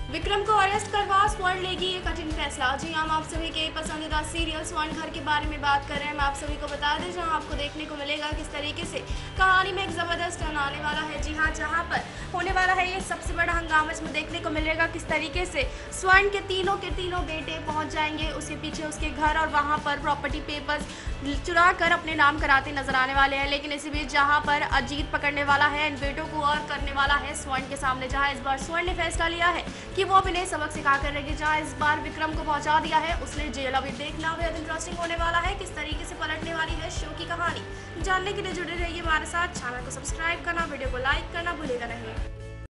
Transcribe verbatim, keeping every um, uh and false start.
विक्रम को अरेस्ट करवा स्वर्ण लेगी ये कठिन फैसला। जी हम आप सभी के पसंदीदा सीरियल स्वर्ण घर के बारे में बात कर रहे हैं। मैं आप सभी को बता दें जहां आपको देखने को मिलेगा किस तरीके से कहानी में एक जबरदस्त टर्न आने वाला है। जी हां, जहां पर होने वाला है ये सबसे बड़ा हंगामा, इसमें देखने को मिलेगा किस तरीके से स्वर्ण के तीनों के तीनों बेटे पहुंच जाएंगे उसके पीछे उसके घर और वहां पर प्रॉपर्टी पेपर्स चुरा कर अपने नाम कराते नजर आने वाले हैं। लेकिन इसी बीच जहां पर अजीत पकड़ने वाला है इन बेटों को और करने वाला है स्वर्ण के सामने, जहां इस बार स्वर्ण ने फैसला लिया है कि वो अपने सबक सिखा कर रहेगी। जहां इस बार विक्रम को पहुंचा दिया है उसने जेल। अभी देखना बेहद इंटरेस्टिंग होने वाला है किस तरीके से पलटने वाली है शो की कहानी। जानने के लिए जुड़े रहिए हमारे साथ। चैनल को सब्सक्राइब करना, वीडियो को लाइक करना भूलेगा नहीं।